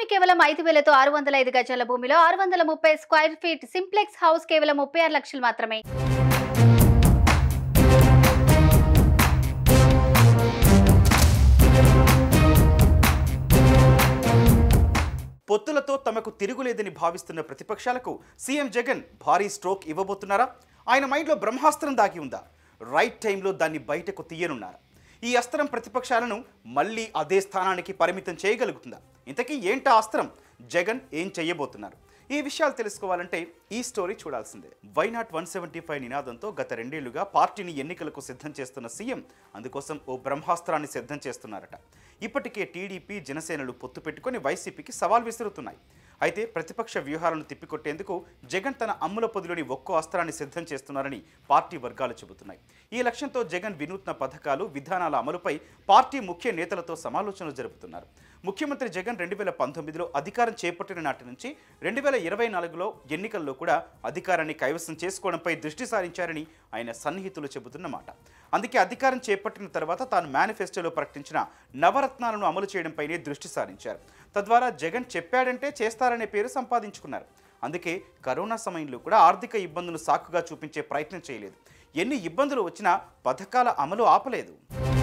భూమి కేవలం 5,000తో 605 గజాల భూమిలో 630 స్క్వేర్ ఫీట్ సింప్లెక్స్ హౌస్ కేవలం 36 లక్షలు మాత్రమే. పొత్తులతో తమకు తిరుగులేదని భావిస్తున్న ప్రతిపక్షాలకు సీఎం జగన్ భారీ స్ట్రోక్ ఇవ్వబోతున్నారా? ఆయన మైండ్లో బ్రహ్మాస్త్రం దాగి ఉందా? రైట్ టైంలో దాన్ని బయటకు తీయనున్నారా? ఈ అస్త్రం ప్రతిపక్షాలను మళ్ళీ అదే స్థానానికి పరిమితం చేయగలుగుతుందా? ఇంతకీ ఏంటా అస్త్రం? జగన్ ఏం చేయబోతున్నారు? ఈ విషయాలు తెలుసుకోవాలంటే ఈ స్టోరీ చూడాల్సిందే. వై నాట్ 175 నినాదంతో గత 2 ఏళ్లుగా పార్టీని ఎన్నికలకు సిద్ధం చేస్తున్న సీఎం అందుకోసం ఓ బ్రహ్మాస్త్రాన్ని సిద్ధం చేస్తున్నారట. ఇప్పటికే టీడీపీ జనసేనలు పొత్తు పెట్టుకొని వైసీపీకి సవాల్ విసురుతున్నాయి. అయితే ప్రతిపక్ష వ్యూహాలను తిప్పికొట్టేందుకు జగన్ తన అమ్ముల పొదిలోని ఒక్కో అస్త్రాన్ని సిద్ధం చేస్తున్నారని పార్టీ వర్గాలు చెబుతున్నాయి. ఈ లక్ష్యంతో జగన్ వినూత్న పథకాలు, విధానాల అమలుపై పార్టీ ముఖ్య నేతలతో సమాలోచనలు జరుపుతున్నారు. ముఖ్యమంత్రి జగన్ 2019లో అధికారం చేపట్టిన నాటి నుంచి 2024లో ఎన్నికల్లో కూడా అధికారాన్ని కైవసం చేసుకోవడంపై దృష్టి సారించారని ఆయన సన్నిహితులు చెబుతున్న మాట. అందుకే అధికారం చేపట్టిన తర్వాత తాను మేనిఫెస్టోలో ప్రకటించిన నవరత్నాలను అమలు చేయడంపైనే దృష్టి సారించారు. తద్వారా జగన్ చెప్పాడంటే చేస్తారనే పేరు సంపాదించుకున్నారు. అందుకే కరోనా సమయంలో కూడా ఆర్థిక ఇబ్బందులు సాకుగా చూపించే ప్రయత్నం చేయలేదు. ఎన్ని ఇబ్బందులు వచ్చినా పథకాల అమలు ఆపలేదు.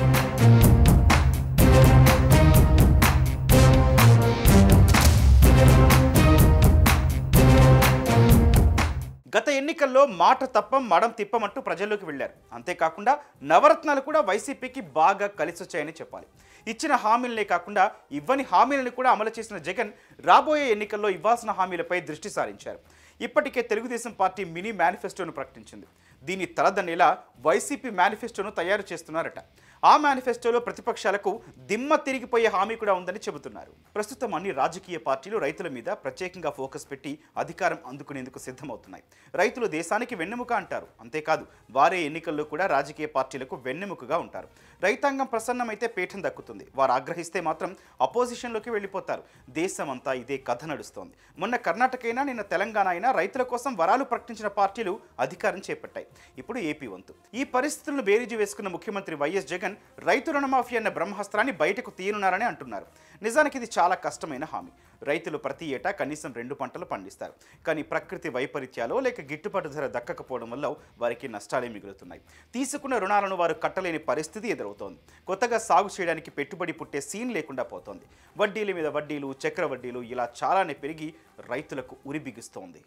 గత ఎన్నికల్లో మాట తప్పం మడం తిప్పమంటూ ప్రజల్లోకి వెళ్లారు. అంతేకాకుండా నవరత్నాలు కూడా వైసీపీకి బాగా కలిసొచ్చాయని చెప్పాలి. ఇచ్చిన హామీలనే కాకుండా ఇవ్వని హామీలను కూడా అమలు చేసిన జగన్ రాబోయే ఎన్నికల్లో ఇవ్వాల్సిన హామీలపై దృష్టి సారించారు. ఇప్పటికే తెలుగుదేశం పార్టీ మినీ మేనిఫెస్టోను ప్రకటించింది. దీని తలదన్నేలా వైసీపీ మేనిఫెస్టోను తయారు చేస్తున్నారట. ఆ మేనిఫెస్టోలో ప్రతిపక్షాలకు దిమ్మ తిరిగిపోయే హామీ కూడా ఉందని చెబుతున్నారు. ప్రస్తుతం అన్ని రాజకీయ పార్టీలు రైతుల మీద ప్రత్యేకంగా ఫోకస్ పెట్టి అధికారం అందుకునేందుకు సిద్ధమవుతున్నాయి. రైతులు దేశానికి వెన్నెముక అంటారు. అంతేకాదు వారే ఎన్నికల్లో కూడా రాజకీయ పార్టీలకు వెన్నెముకగా ఉంటారు. రైతాంగం ప్రసన్నమైతే పీఠం దక్కుతుంది. వారు ఆగ్రహిస్తే మాత్రం అపోజిషన్లోకి వెళ్ళిపోతారు. దేశమంతా ఇదే కథ నడుస్తోంది. మొన్న కర్ణాటక అయినా నిన్న తెలంగాణ అయినా రైతుల కోసం వరాలు ప్రకటించిన పార్టీలు అధికారం చేపట్టాయి. ఇప్పుడు ఏపీ వంతు. ఈ పరిస్థితులను బేరీజు వేసుకున్న ముఖ్యమంత్రి వైఎస్ జగన్ రైతు రుణమాఫీ అన్న బ్రహ్మాస్త్రాన్ని బయటకు తీయనున్నారని అంటున్నారు. నిజానికి ఇది చాలా కష్టమైన హామీ. రైతులు ప్రతి ఏటా కనీసం 2 పంటలు పండిస్తారు. కానీ ప్రకృతి వైపరీత్యాలో లేక గిట్టుబాటు ధర దక్కకపోవడం వల్ల వారికి నష్టాలే మిగులుతున్నాయి. తీసుకున్న రుణాలను వారు కట్టలేని పరిస్థితి ఎదురవుతోంది. కొత్తగా సాగు చేయడానికి పెట్టుబడి పుట్టే సీన్ లేకుండా పోతోంది. వడ్డీల మీద వడ్డీలు, చక్ర వడ్డీలు ఇలా చాలానే పెరిగి రైతులకు ఉరి బిగుస్తోంది.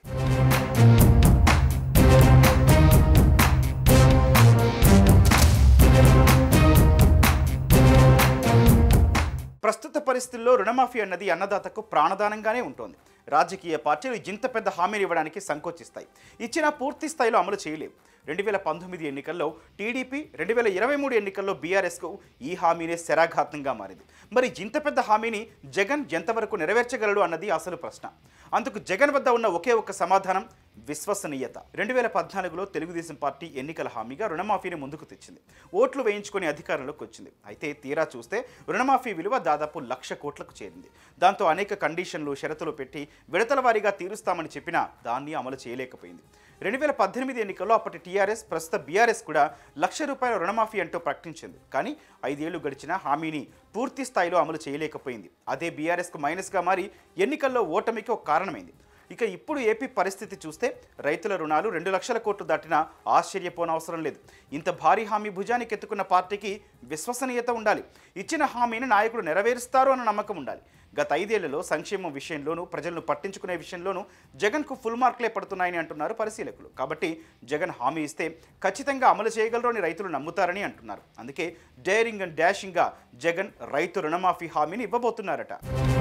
ప్రస్తుత పరిస్థితుల్లో రుణమాఫీ అన్నది అన్నదాతకు ప్రాణదానంగానే ఉంటుంది. రాజకీయ పార్టీలు ఇంత పెద్ద హామీలు ఇవ్వడానికి సంకోచిస్తాయి. ఇచ్చిన పూర్తి స్థాయిలో అమలు చేయలేవు. 2019 ఎన్నికల్లో టీడీపీ, 2023 ఎన్నికల్లో బీఆర్ఎస్కు ఈ హామీనే శరాఘాతంగా మారింది. మరి ఇంత పెద్ద హామీని జగన్ ఎంతవరకు నెరవేర్చగలడు అన్నది అసలు ప్రశ్న. అందుకు జగన్ వద్ద ఉన్న ఒకే ఒక్క సమాధానం విశ్వసనీయత. 2014లో తెలుగుదేశం పార్టీ ఎన్నికల హామీగా రుణమాఫీని ముందుకు తెచ్చింది. ఓట్లు వేయించుకొని అధికారంలోకి వచ్చింది. అయితే తీరా చూస్తే రుణమాఫీ విలువ దాదాపు 1,00,000 కోట్లకు చేరింది. దాంతో అనేక కండిషన్లు, షరతులు పెట్టి విడతల వారీగా తీరుస్తామని చెప్పినా దాన్ని అమలు చేయలేకపోయింది. 2018 ఎన్నికల్లో అప్పటి టీఆర్ఎస్, ప్రస్తుత బీఆర్ఎస్ కూడా ₹1,00,000 రుణమాఫీ అంటూ ప్రకటించింది. కానీ 5 ఏళ్లు గడిచినా హామీని పూర్తి స్థాయిలో అమలు చేయలేకపోయింది. అదే బీఆర్ఎస్కు మైనస్గా మారి ఎన్నికల్లో ఓటమికి ఒక కారణమైంది. ఇక ఇప్పుడు ఏపీ పరిస్థితి చూస్తే రైతుల రుణాలు 2,00,000 కోట్లు దాటినా ఆశ్చర్యపోనవసరం లేదు. ఇంత భారీ హామీ భుజానికి ఎత్తుకున్న పార్టీకి విశ్వసనీయత ఉండాలి. ఇచ్చిన హామీని నాయకుడు నెరవేరుస్తారు అన్న నమ్మకం ఉండాలి. గత 5 ఏళ్లలో సంక్షేమం విషయంలోనూ, ప్రజలను పట్టించుకునే విషయంలోనూ జగన్కు ఫుల్ మార్కులే పడుతున్నాయని అంటున్నారు పరిశీలకులు. కాబట్టి జగన్ హామీ ఇస్తే ఖచ్చితంగా అమలు చేయగలరు అని రైతులు నమ్ముతారని అంటున్నారు. అందుకే డేరింగ్ అండ్ డాషింగ్గా జగన్ రైతు రుణమాఫీ హామీని ఇవ్వబోతున్నారట.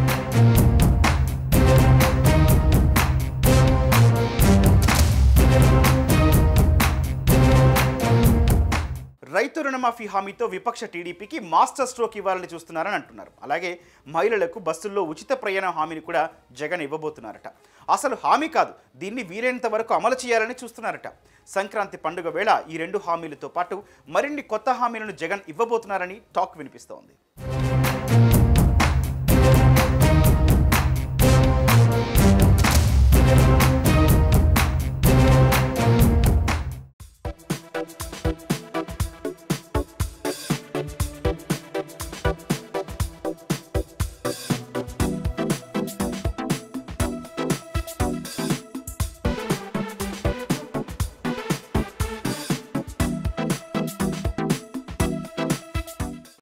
రైతు రుణమాఫీ హామీతో విపక్ష టీడీపీకి మాస్టర్ స్ట్రోక్ ఇవ్వాలని చూస్తున్నారని అంటున్నారు. అలాగే మహిళలకు బస్సుల్లో ఉచిత ప్రయాణ హామీని కూడా జగన్ ఇవ్వబోతున్నారట. అసలు హామీ కాదు, దీన్ని వీలైనంత వరకు అమలు చేయాలని చూస్తున్నారట. సంక్రాంతి పండుగ వేళ ఈ 2 హామీలతో పాటు మరిన్ని కొత్త హామీలను జగన్ ఇవ్వబోతున్నారని టాక్ వినిపిస్తోంది.